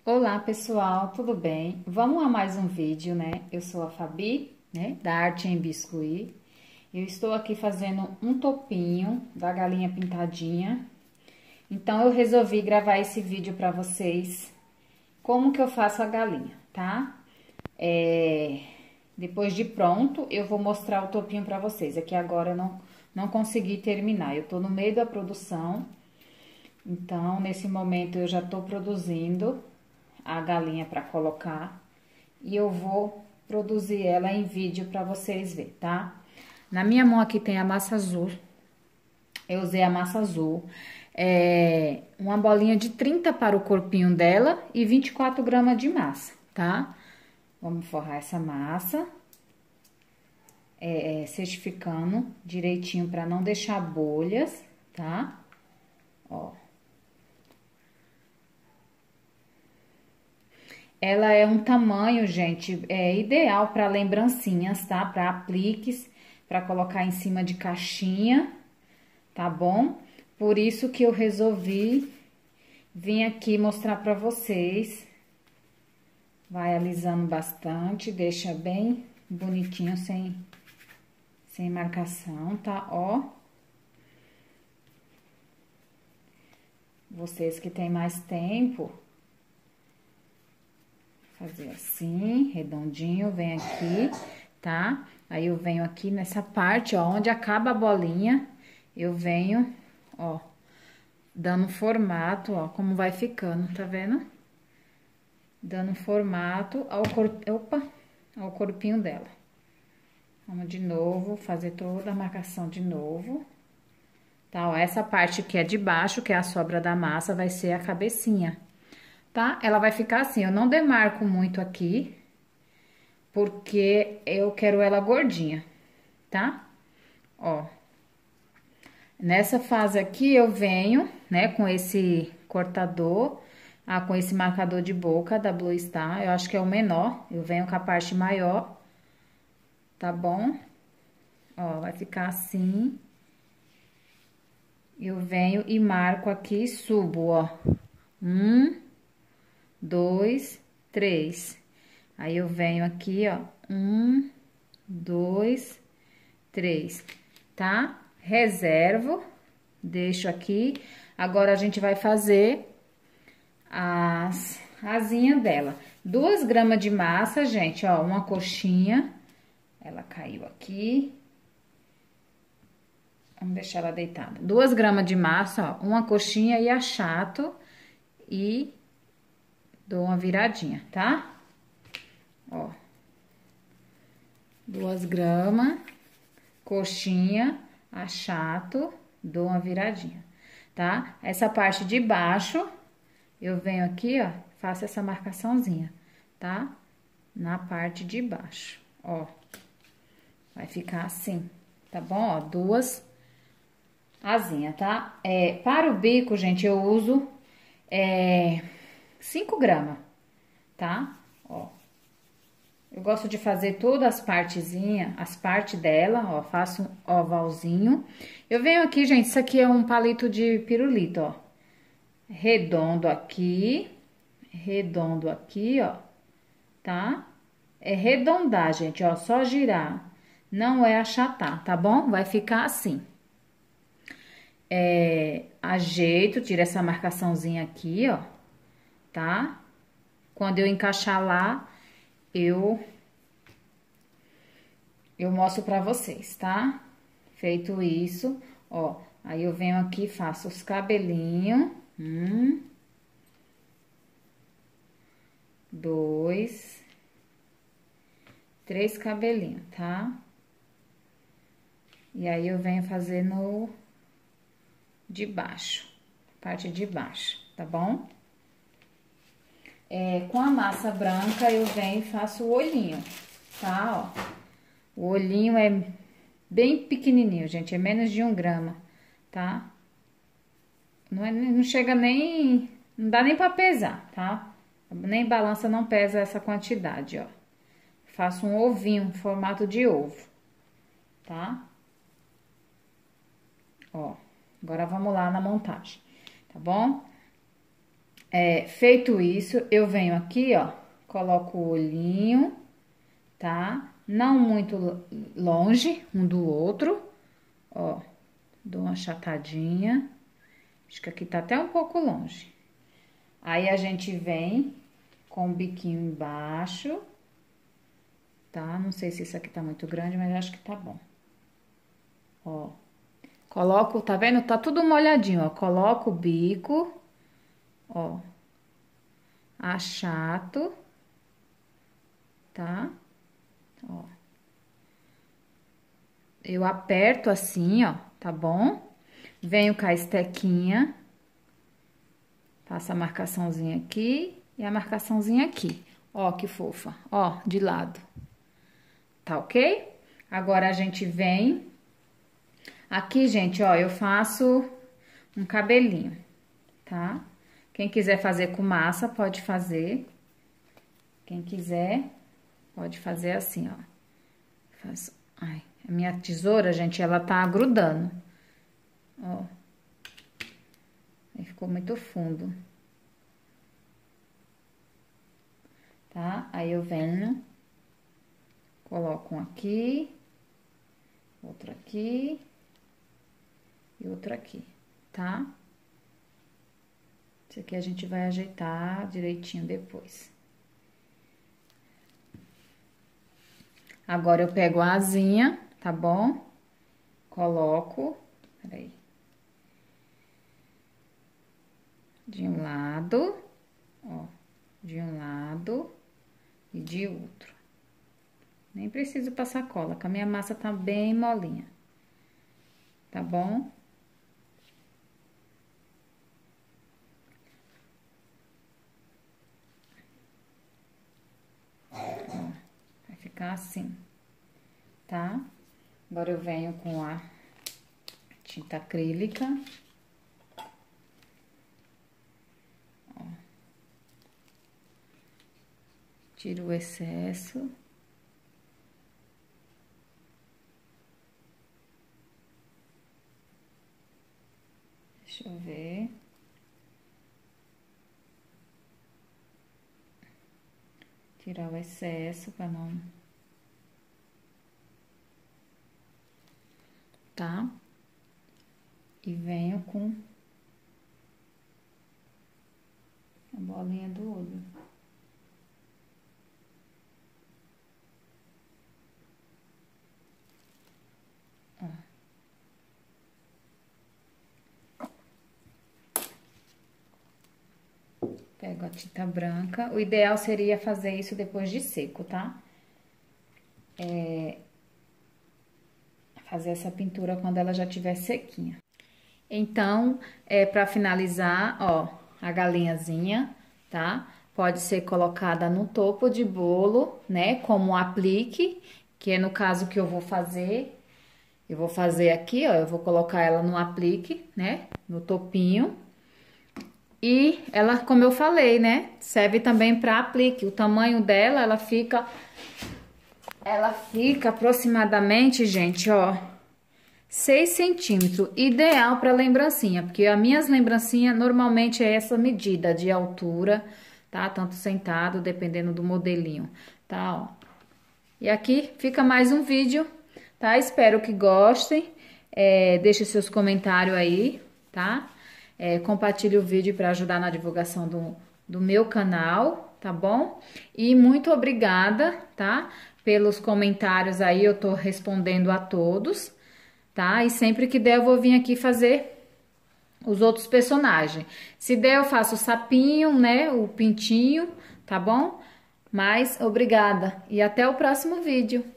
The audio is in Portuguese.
Olá pessoal, tudo bem? Vamos a mais um vídeo, né? Eu sou a Fabi, né? Da Arte em Biscuit. Eu estou aqui fazendo um topinho da galinha pintadinha. Então, eu resolvi gravar esse vídeo pra vocês, como que eu faço a galinha, tá? Depois de pronto, eu vou mostrar o topinho pra vocês. Aqui agora eu não consegui terminar, eu tô no meio da produção. Então, nesse momento, eu já tô produzindo a galinha para colocar e eu vou produzir ela em vídeo para vocês verem, tá? Na minha mão aqui tem a massa azul, eu usei a massa azul, uma bolinha de 30 para o corpinho dela e 24 gramas de massa, tá? Vamos forrar essa massa, certificando direitinho para não deixar bolhas, tá? Ó. Ela é um tamanho, gente, ideal para lembrancinhas, tá? Para apliques, para colocar em cima de caixinha, tá bom? Por isso que eu resolvi vir aqui mostrar para vocês. Vai alisando bastante, deixa bem bonitinho, sem marcação, tá? Ó. Vocês que têm mais tempo, fazer assim, redondinho, vem aqui, tá? Aí eu venho aqui nessa parte, ó, onde acaba a bolinha, eu venho, ó, dando formato, ó, como vai ficando, tá vendo? Dando formato ao corpinho dela. Vamos de novo, fazer toda a marcação de novo. Tá, ó, essa parte que é de baixo, que é a sobra da massa, vai ser a cabecinha. Tá? Ela vai ficar assim, eu não demarco muito aqui, porque eu quero ela gordinha, tá? Ó. Nessa fase aqui, eu venho, né, com esse cortador, com esse marcador de boca da Blue Star, eu acho que é o menor, eu venho com a parte maior, tá bom? Ó, vai ficar assim. Eu venho e marco aqui, subo, ó. 1, 2, 3. Aí, eu venho aqui, ó, 1, 2, 3, tá? Reservo, deixo aqui. Agora, a gente vai fazer as asinhas dela. 2 gramas de massa, gente, ó, uma coxinha. Ela caiu aqui. Vamos deixar ela deitada. 2 gramas de massa, ó, uma coxinha e achato e dou uma viradinha, tá? Ó. 2 gramas, coxinha, achato, dou uma viradinha, tá? Essa parte de baixo, eu venho aqui, ó, faço essa marcaçãozinha, tá? Na parte de baixo, ó. Vai ficar assim, tá bom? Ó, 2 asinhas, tá? Para o bico, gente, eu uso 5 gramas, tá? Ó. Eu gosto de fazer todas as partezinhas, as partes dela, ó, faço um ovalzinho. Eu venho aqui, gente, isso aqui é um palito de pirulito, ó. Redondo aqui, ó, tá? É redondar, gente, ó, só girar, não é achatar, tá bom? Vai ficar assim. Ajeito, tira essa marcaçãozinha aqui, ó, tá? Quando eu encaixar lá, eu mostro pra vocês, tá? Feito isso, ó, aí eu venho aqui, faço os cabelinhos. 1, 2, 3 cabelinhos, tá? E aí, eu venho fazendo de baixo, parte de baixo, tá bom? Com a massa branca, eu venho e faço o olhinho, tá? Ó, o olhinho é bem pequenininho, gente, é menos de 1 grama, tá? Não chega nem, não dá nem pra pesar, tá? Nem balança, não pesa essa quantidade, ó. Faço um ovinho, um formato de ovo, tá? Ó, agora vamos lá na montagem, tá bom? Feito isso, eu venho aqui, ó, coloco o olhinho, tá? Não muito longe um do outro, ó, dou uma achatadinha. Acho que aqui tá até um pouco longe. Aí a gente vem com o biquinho embaixo, tá? Não sei se isso aqui tá muito grande, mas acho que tá bom. Ó, coloco, tá vendo? Tá tudo molhadinho, ó. Coloco o bico, ó, achato, tá? Ó. Eu aperto assim, ó, tá bom? Venho com a estequinha, passo a marcaçãozinha aqui e a marcaçãozinha aqui. Ó, que fofa, ó, de lado. Tá ok? Agora a gente vem... Aqui, gente, ó, eu faço um cabelinho, tá? Quem quiser fazer com massa, pode fazer. Quem quiser, pode fazer assim, ó. Faço... Ai, a minha tesoura, gente, ela tá grudando. Ó. Aí ficou muito fundo. Tá? Aí eu venho, coloco um aqui, outro aqui e outro aqui, tá? Isso aqui a gente vai ajeitar direitinho depois. Agora eu pego a asinha, tá bom? Coloco, peraí. De um lado, ó, de um lado e de outro. Nem preciso passar cola, que a minha massa tá bem molinha. Tá bom? Ó, vai ficar assim, tá? Agora eu venho com a tinta acrílica. Ó. Tiro o excesso. Deixa eu ver. Tirar o excesso pra não... Tá? E venho com a bolinha do olho. Ó. Pego a tinta branca. O ideal seria fazer isso depois de seco, tá? Fazer essa pintura quando ela já estiver sequinha. Então, pra finalizar, ó, a galinhazinha, tá? Pode ser colocada no topo de bolo, né? Como um aplique, que é no caso que eu vou fazer. Eu vou fazer aqui, ó, eu vou colocar ela no aplique, né? No topinho. E ela, como eu falei, né? Serve também para aplique. O tamanho dela, ela fica aproximadamente, gente, ó, 6 centímetros. Ideal para lembrancinha, porque as minhas lembrancinhas normalmente é essa medida de altura, tá? Tanto sentado, dependendo do modelinho, tá? Ó. E aqui fica mais um vídeo, tá? Espero que gostem. Deixe seus comentários aí, tá? Compartilhe o vídeo para ajudar na divulgação do meu canal, tá bom? E muito obrigada, tá? Pelos comentários aí, eu tô respondendo a todos, tá? E sempre que der eu vou vir aqui fazer os outros personagens. Se der eu faço o sapinho, né? O pintinho, tá bom? Mas obrigada e até o próximo vídeo.